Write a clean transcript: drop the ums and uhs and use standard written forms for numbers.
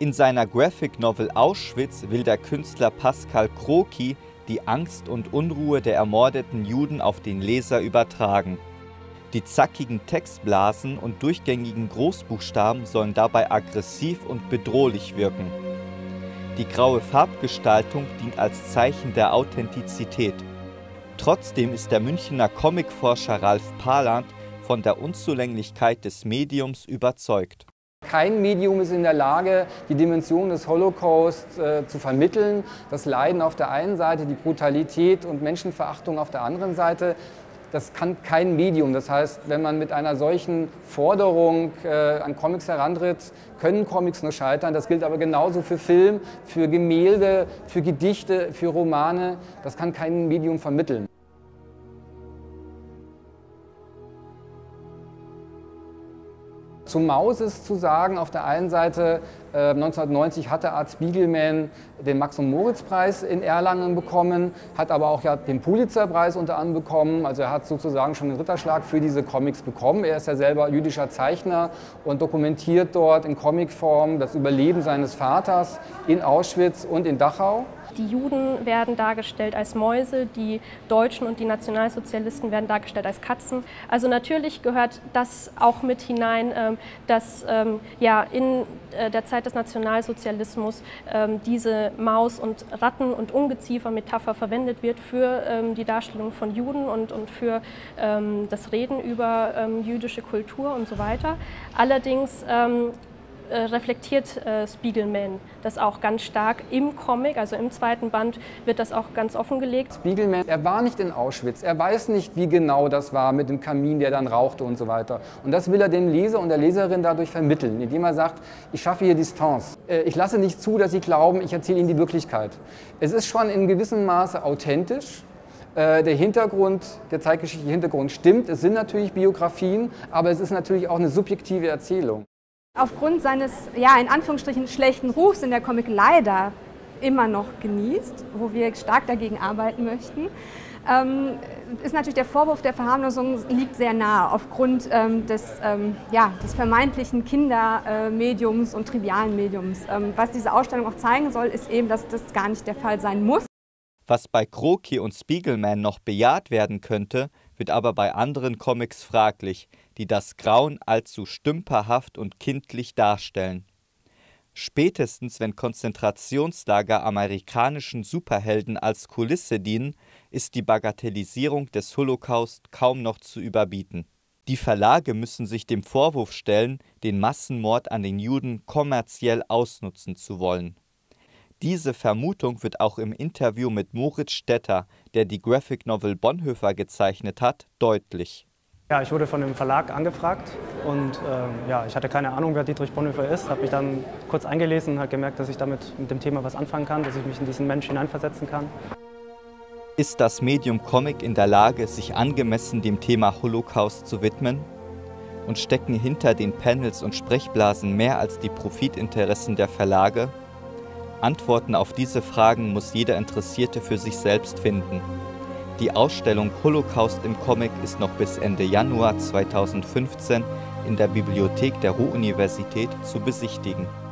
In seiner Graphic Novel Auschwitz will der Künstler Pascal Kroki die Angst und Unruhe der ermordeten Juden auf den Leser übertragen. Die zackigen Textblasen und durchgängigen Großbuchstaben sollen dabei aggressiv und bedrohlich wirken. Die graue Farbgestaltung dient als Zeichen der Authentizität. Trotzdem ist der Münchner Comicforscher Ralf Paland von der Unzulänglichkeit des Mediums überzeugt. Kein Medium ist in der Lage, die Dimension des Holocaust zu vermitteln. Das Leiden auf der einen Seite, die Brutalität und Menschenverachtung auf der anderen Seite. Das kann kein Medium. Das heißt, wenn man mit einer solchen Forderung an Comics herantritt, können Comics nur scheitern. Das gilt aber genauso für Film, für Gemälde, für Gedichte, für Romane. Das kann kein Medium vermitteln. Zu Maus ist zu sagen, auf der einen Seite 1990 hatte Art Spiegelman den Max-und-Moritz-Preis in Erlangen bekommen, hat aber auch ja den Pulitzer-Preis unter anderem bekommen. Also er hat sozusagen schon den Ritterschlag für diese Comics bekommen. Er ist ja selber jüdischer Zeichner und dokumentiert dort in Comicform das Überleben seines Vaters in Auschwitz und in Dachau. Die Juden werden dargestellt als Mäuse, die Deutschen und die Nationalsozialisten werden dargestellt als Katzen. Also natürlich gehört das auch mit hinein, dass ja, in der Zeit des Nationalsozialismus diese Maus- und Ratten- und Ungeziefer-Metapher verwendet wird für die Darstellung von Juden und für das Reden über jüdische Kultur und so weiter. Allerdings reflektiert Spiegelman das auch ganz stark im Comic, also im zweiten Band wird das auch ganz offengelegt. Spiegelman, er war nicht in Auschwitz, er weiß nicht, wie genau das war mit dem Kamin, der dann rauchte und so weiter. Und das will er dem Leser und der Leserin dadurch vermitteln, indem er sagt, ich schaffe hier Distanz. Ich lasse nicht zu, dass Sie glauben, ich erzähle Ihnen die Wirklichkeit. Es ist schon in gewissem Maße authentisch. Der Hintergrund, der zeitgeschichtliche Hintergrund stimmt, es sind natürlich Biografien, aber es ist natürlich auch eine subjektive Erzählung. Aufgrund seines, ja, in Anführungsstrichen schlechten Rufs, den der Comic leider immer noch genießt, wo wir stark dagegen arbeiten möchten, ist natürlich der Vorwurf der Verharmlosung liegt sehr nahe, aufgrund des vermeintlichen Kindermediums und trivialen Mediums. Was diese Ausstellung auch zeigen soll, ist eben, dass das gar nicht der Fall sein muss. Was bei Kroki und Spiegelman noch bejaht werden könnte, wird aber bei anderen Comics fraglich, die das Grauen allzu stümperhaft und kindlich darstellen. Spätestens wenn Konzentrationslager amerikanischen Superhelden als Kulisse dienen, ist die Bagatellisierung des Holocaust kaum noch zu überbieten. Die Verlage müssen sich dem Vorwurf stellen, den Massenmord an den Juden kommerziell ausnutzen zu wollen. Diese Vermutung wird auch im Interview mit Moritz Stetter, der die Graphic Novel Bonhoeffer gezeichnet hat, deutlich. Ja, ich wurde von dem Verlag angefragt und ich hatte keine Ahnung, wer Dietrich Bonhoeffer ist, habe mich dann kurz eingelesen und habe gemerkt, dass ich mit dem Thema was anfangen kann, dass ich mich in diesen Mensch hineinversetzen kann. Ist das Medium Comic in der Lage, sich angemessen dem Thema Holocaust zu widmen? Und stecken hinter den Panels und Sprechblasen mehr als die Profitinteressen der Verlage? Antworten auf diese Fragen muss jeder Interessierte für sich selbst finden. Die Ausstellung Holocaust im Comic ist noch bis Ende Januar 2015 in der Bibliothek der Ruhr-Universität zu besichtigen.